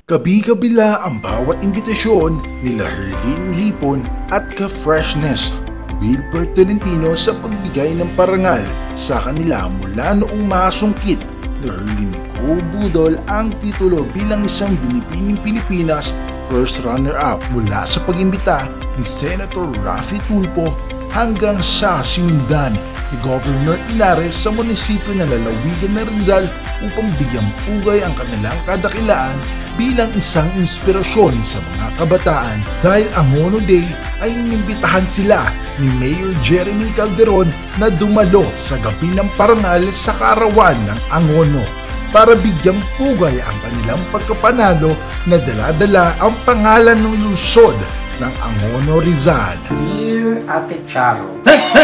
Kabi-kabila ang bawat imbitasyon nila Herlene Hipon at ka-freshness Wilbert Tolentino sa pagbigay ng parangal sa kanila mula noong masungkit ni Herlene Nicole Budol ang titulo bilang isang binibining Pilipinas first runner-up mula sa pag-imbita ni Senator Raffy Tulfo hanggang sa sinundan ni Governor Inares sa munisipyo ng lalawigan ng Rizal upang bigyang pugay ang kanilang kadakilaan bilang isang inspirasyon sa mga kabataan dahil Angono Day ay inimbitahan sila ni Mayor Jeremy Calderon na dumalo sa gabi ng parangal sa kaarawan ng Angono para bigyang pugay ang kanilang pagkapanalo na dala-dala ang pangalan ng lungsod ng Angono Rizal. Dear Ate Charo.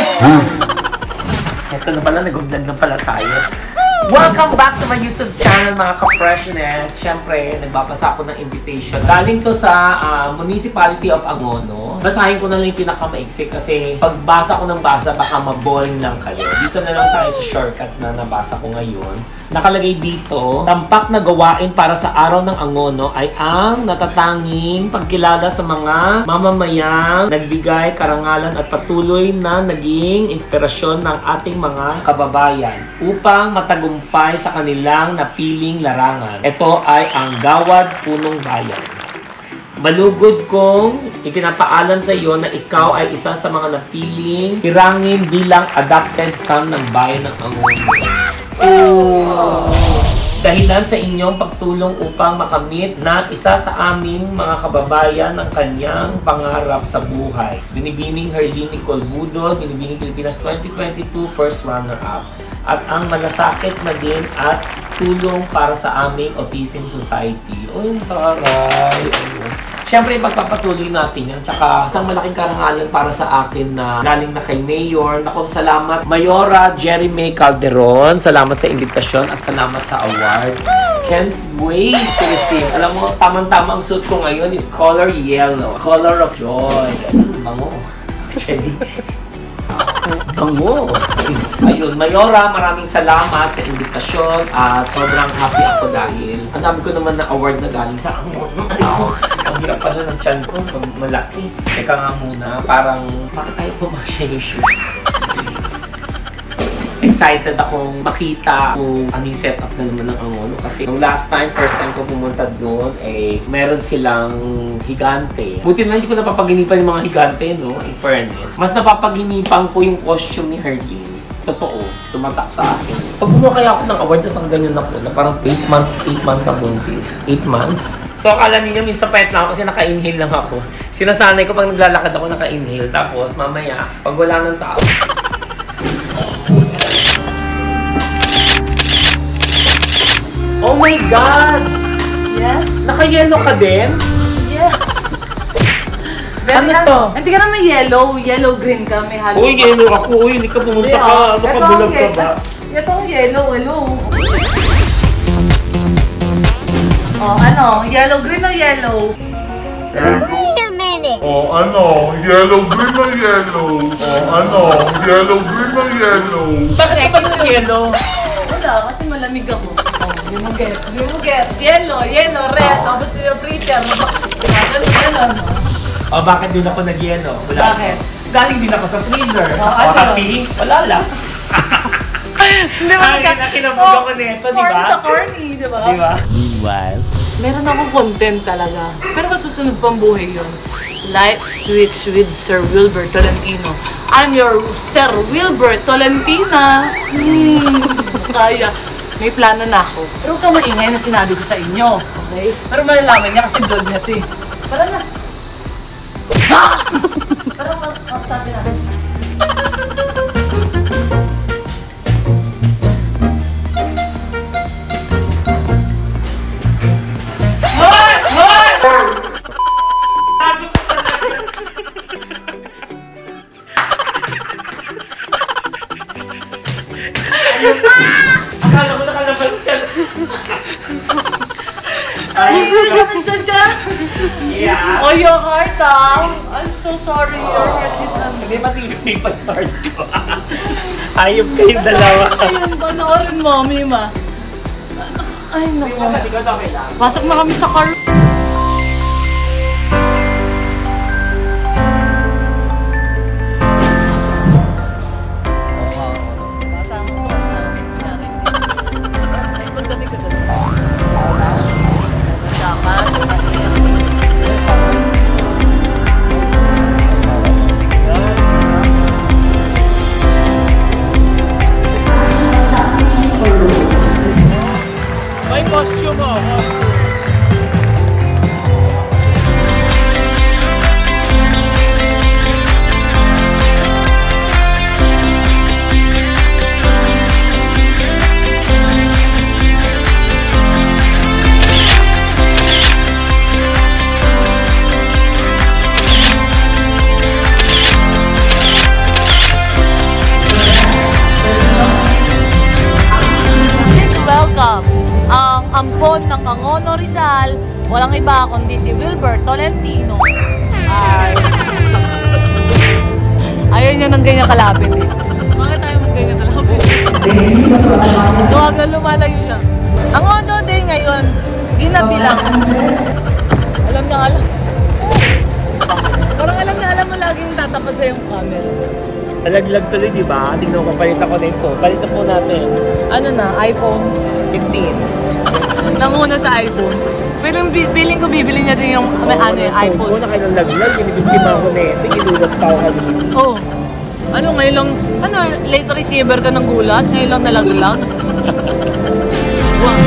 Ito na pala, nag-vlog na pala tayo. Welcome back to my YouTube channel mga ka-freshness. Siyempre, nagbabasa ako ng invitation. Galing to sa Municipality of Angono. Basahin ko na lang yung pinakamaiksik kasi pagbasa ko ng basa, baka maboring lang kayo. Dito na lang tayo sa shortcut na nabasa ko ngayon. Nakalagay dito, tampak na gawain para sa araw ng Angono ay ang natatanging pagkilala sa mga mamamayang nagbigay karangalan at patuloy na naging inspirasyon ng ating mga kababayan upang matagumpay sa kanilang napiling larangan. Ito ay ang Gawad Punong Bayan. Malugod kong ipinapaalam sa iyo na ikaw ay isa sa mga napiling hirangin bilang adopted son ng bayan ng Angono. Dahilan sa inyong pagtulong upang makamit na isa sa aming mga kababayan ng kanyang pangarap sa buhay. Binibining Herlene Nicole Budol, Binibining Pilipinas 2022 First Runner-Up. At ang malasakit na din at tulong para sa aming Autism Society. O yung taray. Siyempre, pagpapatuloy natin yan. Tsaka, isang malaking karangalan para sa akin na galing na kay Mayor. Naku, salamat Mayora Jeremy Calderon. Salamat sa invitasyon at salamat sa award. Can't wait to receive. Alam mo, tamang-tama ang suit ko ngayon is color yellow. Color of joy. Bango. Actually. Bango. Ayun, Mayora, maraming salamat sa invitasyon at sobrang happy ako dahil ang dami ko naman na award na galing sa Angono. Ang hirap pala ng tiyan ko, malaki. Teka nga muna, parang bakit tayo pumasya yung shoes? Excited akong makita kung ano yung setup na naman ng Angono kasi nung last time, first time ko pumunta doon, meron silang higante. Buti na hindi ko napapaginipan yung mga higante, no? In fairness. Mas napapaginipan ko yung costume ni Herlene. Totoo, tumatak sa akin. Pag bumuha kaya ako ng award, tapos nakaganyan ako na parang 8 month na buntis. 8 months. So akala niyo minsan payat lang ako kasi naka-inhale lang ako. Sinasanay ko pag naglalakad ako naka-inhale. Tapos mamaya, pag wala ng tao. Oh my God! Yes? Naka-yellow ka din? Yes. Ano to? Hindi ka na may yellow-green ka, may halo. Uy, yellow ako. Uy, hindi ka pumunta ka. Ano ka, bulag ka ba? Ito ang yellow, hello. Oh, ano? Yellow-green o yellow? Wait a minute. Oh, ano? Yellow, green o yellow? Oh, ano? Yellow, green o yellow? Bakit ka pa ng yellow? Wala, kasi malamig ako. Oh, you mo get. Yellow, red. Tapos yung freezer. Ganun. O, bakit din ako nag-yellow? Bakit? Galing din ako sa freezer. Oh, O, ano? happy? Wala lang. Hindi mo Ay, nakinabog ako nito, di ba? Corny sa corny, di ba? Di ba? Meanwhile, Meron akong content talaga. Pero sa susunod pang buhay yun. Life Switch with Sir Wilbert Tolentino. I'm your Sir Wilbert Tolentina. Kaya. May plano na ako. Pero huwag kang maingay na sinabi ko sa inyo. Okay? Pero malalaman niya kasi vlog niya ito eh. Tara na. Pero sabi natin. Akala ko nakalabas ka. Ay, dyan. Yeah. Oh, your heart I'm so sorry. Your heart is Hindi matibay pa card ko. Ayop kayong dalawa. Ayun, panoorin mo, Mima. Ay, naku. Sa likod, okay lang. Pasok na kami sa car. May costume mo, costume. Welcome ang ampon ng Angono Rizal, walang iba kundi si Wilbert Tolentino. Ayaw niya ng ganyan kalapit eh. Bakit tayo ng ganyan kalapit? Tuwagan lumalayo siya. Angono Day ngayon, ginabi lang. Alam na alam. Parang alam na alam mo laging tatapat sa yung camera. Nalaglag tuloy, di ba? Tingnan ko, palitan ko na yung phone. Palitan po natin. Ano na, iPhone 15. Nanguna sa iPhone. Feeling ko bibili niya din yung yung iPhone. Kung na kayo nalaglag, binibigyan ko na ito. Inulat pa ako kanina. Oo. Ano, ngayon lang, late receiver ka ng gulat? Ngayon lang nalaglag? Wow.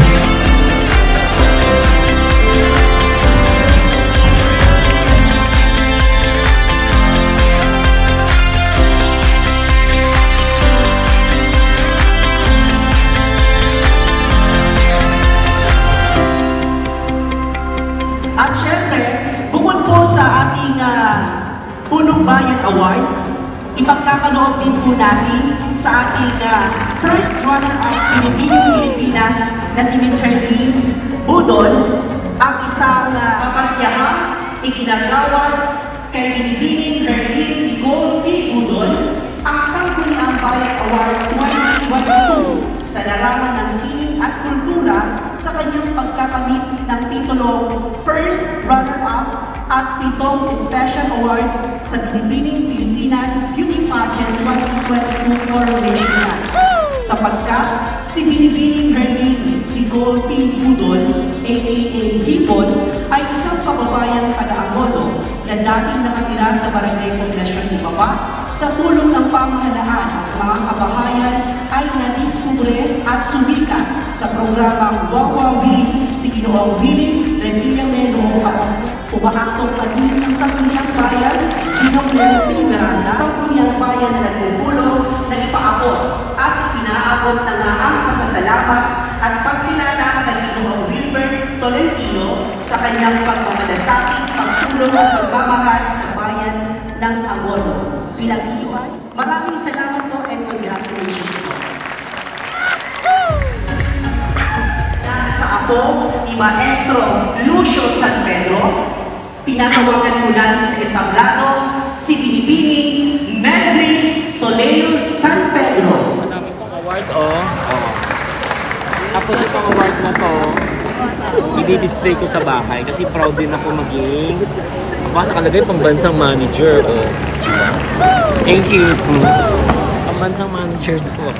At syempre, bukod po sa ating Punong Bayan Award, ipagkakaloob din po natin sa ating first runner-up Pinipiling Pilipinas na si Ms. Herlene Budol, ang isang kapasyahang iginagawad kay Pinipiling Herlene Nicole P. Budol ang Sangguniang Bayan Award 2022 sa larangan ng sining at kultura sa kanyang pagkakamit ng titulong First Runner-Up at 7 Special Awards sa Pinipiling Pilipinas Beauty Pageant 2022 Coronation. Sapagkat si Pinipiling Herlene Nicole P. Budol, aka Hipon, ay isang kababayang taga-Angono na dating nakatira sa Barangay Poblasyon ni Baba. Sa tulong ng pamahalaan at mga kabahayan ay nadiskubre at sumikat sa programang Wawawi ni Ginoong Willie Revilla noong umaaktong pagiging ng Sangguniang Bayan, Ginong Lenting Miranda, Sangguniang Bayan na nagpupulong na ipaabot at inaabot na nga ang pasasalamat at pagkilala kay Ginoong Wilbert Tolentino sa kanyang pagmamalasakit, pagtulong at pagmamahal sa bayan ng Angono. Pinagliway. Maraming salamat po and congratulations po. Sa ako ni Maestro Lucio San Pedro, pinatawagan po natin sa entablado si Binibining Medris Soleil San Pedro. Madami pong award, Tapos itong award na to, i-display ko sa bahay kasi proud din ako maging nakalagay pang bansang manager, Thank you. Pang bansang manager daw.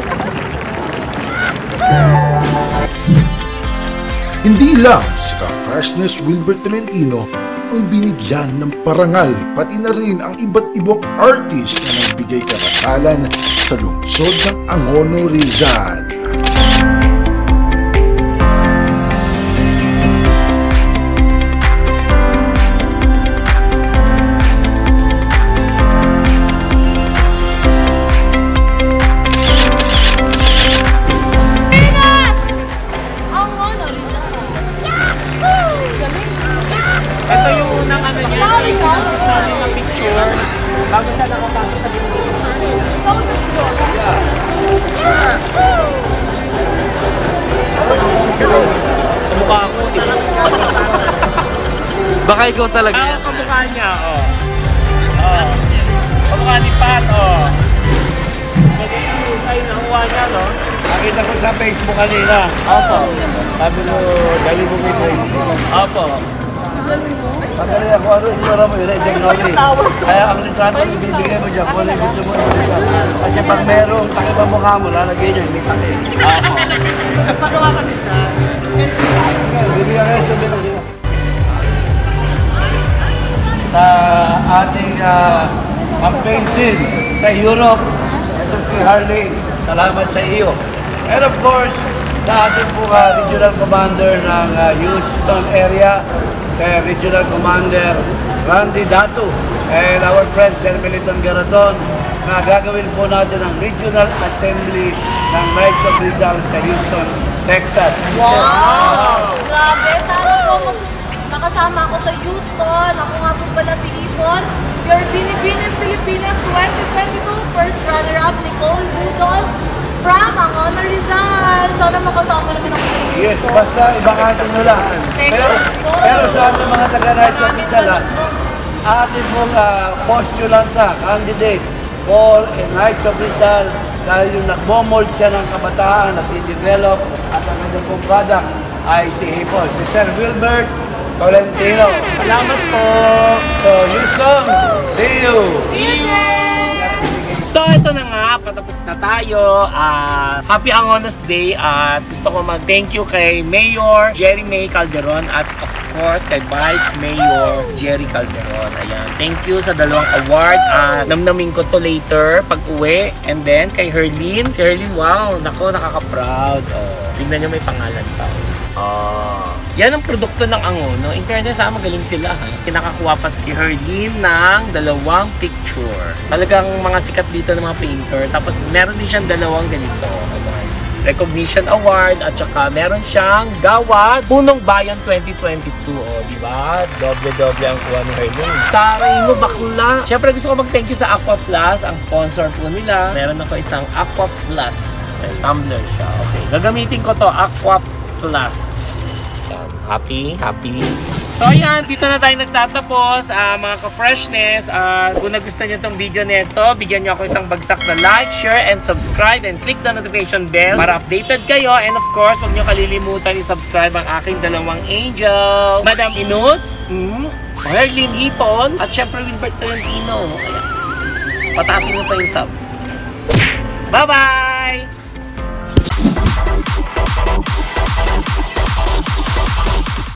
Hindi lang si Ka-Freshness Wilbert Tolentino ang binigyan ng parangal, pati na rin ang iba't ibang artist na nagbigay karangalan sa lungsod ng Angono Rizal. Ito yung unang ano niya, yung picture, bago siya nakapasok sa kamukha ako, Baka ikaw talaga yan. kamukha niya, kamukha ni Pat, Maganda yung ay nakuha niya, nakita ko sa Facebook kanina. Opo. Sabi ko, dali mo kay Grace. Opo. Magaling ako, ano, itura mo yun, technology. Kaya ang litrato yung binibigay mo dyan, kung ano yung gusto mo. Kasi pag merong takip ang mukha mo, lalagay niya, hindi takip. Pagawa ka nila. Bibigyan kayo sa binigyan. Sa ating campaign team sa Europe, ito si Harley, salamat sa iyo. And of course, sa ating po regional commander ng Houston area, sa regional commander Randy Dato, and our friend Sir Militon Garaton, na gagawin po natin ang regional assembly ng Knights of Rizal sa Houston, Texas. Wow! Grabe, sana po makasama ako sa Houston. Ako nga po pala si Hipon, your Binibining Pilipinas 2022 first runner-up Nicole Budol from Angono Rizal. Sana makasama namin ako sa Houston. Yes, basta ibang atin nyo lang. Pero sa ating mga taga-Knights of Rizal, ating pong postulant na candidate for Knights of Rizal dahil yung nagmomold siya ng kabataan at i-develop at ang kanyang pong product ay si Hipon, si Sir Wilbert Tolentino. Salamat po. So, Houston, see you! See you! So, ito na nga, patapos na tayo. Happy Angonos Day at gusto ko mag-thank you kay Mayor Jerry May Calderon at of course kay Vice Mayor Jerry Calderon. Ayan, thank you sa dalawang award. Namnamin ko to later pag uwi. And then kay Herlene. Si Herlene, wow, nako, nakaka-proud. Tingnan nyo, may pangalan pa. Yan ang produkto ng Angono. In fairness, magaling sila. Kinakakuha pa si Herlene ng 2 picture. Talagang mga sikat dito ng mga painter. Tapos meron din siyang 2 ganito. Recognition Award at saka meron siyang Gawad Punong Bayan 2022. Di ba? Doble-doble ang kuha ni Herlene. Taray mo, bakla! Siyempre gusto ko mag-thank you sa Aqua Plus, ang sponsor po nila. Meron ako isang Aqua Plus. Tumbler siya. Okay, gagamitin ko to Aqua Plus. Happy. So ayan, dito na tayo nagtatapos mga ka-freshness. Kung nagustuhan nyo itong video nito, bigyan nyo ako isang bagsak na like, share, and subscribe, and click the notification bell para updated kayo. And of course, huwag nyo kalilimutan i-subscribe ang aking 2 angel, Madam Inuts, Herlene Hipon, at syempre Wilbert Tolentino. Ayan, patasin mo pa yung sub. Bye-bye!